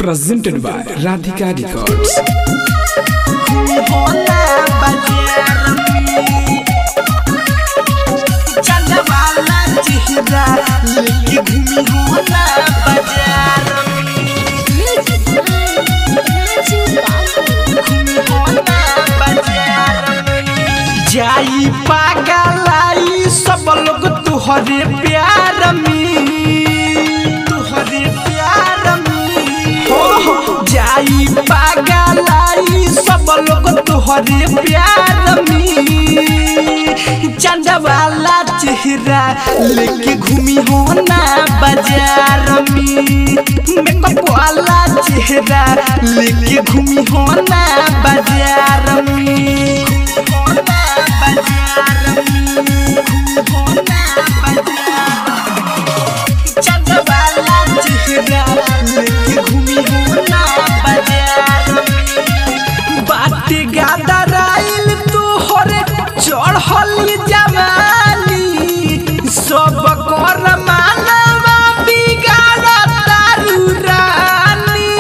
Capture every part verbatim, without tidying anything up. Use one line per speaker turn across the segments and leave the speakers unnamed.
presented by Radhika Records.
जाई पागलाई सब लोग तुहरे प्यार में तुहरे प्यार में हो जाई पागलाई सब लोग तुहरे प्यार में चंदा वाला चेहरा लेके घूमी हो ना बाजार में मेकअप वाला चेहरा लेके घूमी हो ना बाजार में बाटे गादराइल तोहरे चढ़ली जवानी सब कर मानवा बिगाड़ तारू रानी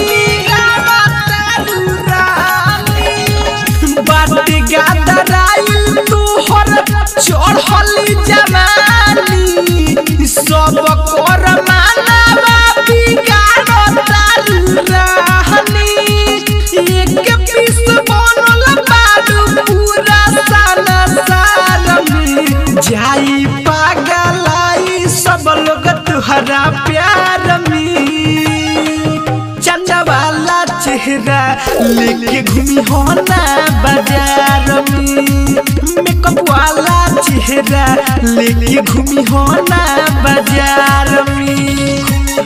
बाटे गादराइल तोहरे चढ़ली जवानी सब कर मानवा बिगाड़ तारू रानी एक पीस बनल बाडू पूरा साना सार में जाई पागलाई सब लोग तुहरा प्यार में चंदा वाला चेहरा लेके घूमी हो ना बाजार में मेकअप वाला चेहरा लेके घूमी हो ना बाजार में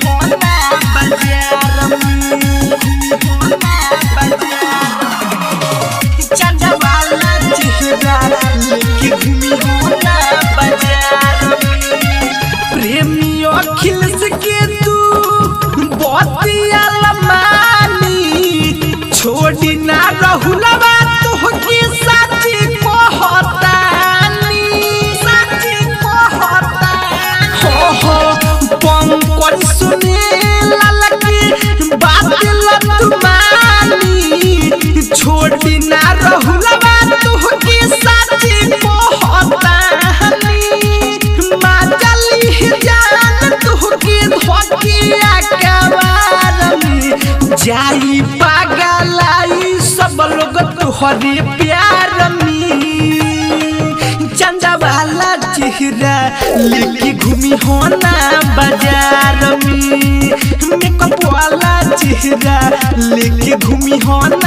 बाजार में चंदा वाला चेहरा लेके घूमी हो ना बाजार में प्रेमी अखिलेश के तू बतिया लमानी छोड़ी ना रहुलवा तोहके साची कहतानी साची कहतानी हो हो पंकज सुने ललके बात लतमानी छोड़ी ना रहुलवा तोहके साची कहतानी माजली जान तोहके धोकिया कवार में जाई पागलाई सब लोग तुहरे प्यार में चंदा वाला चेहरा लेके घूमी हो ना बाजार में मेकअप वाला चेहरा लेके घूमी हो ना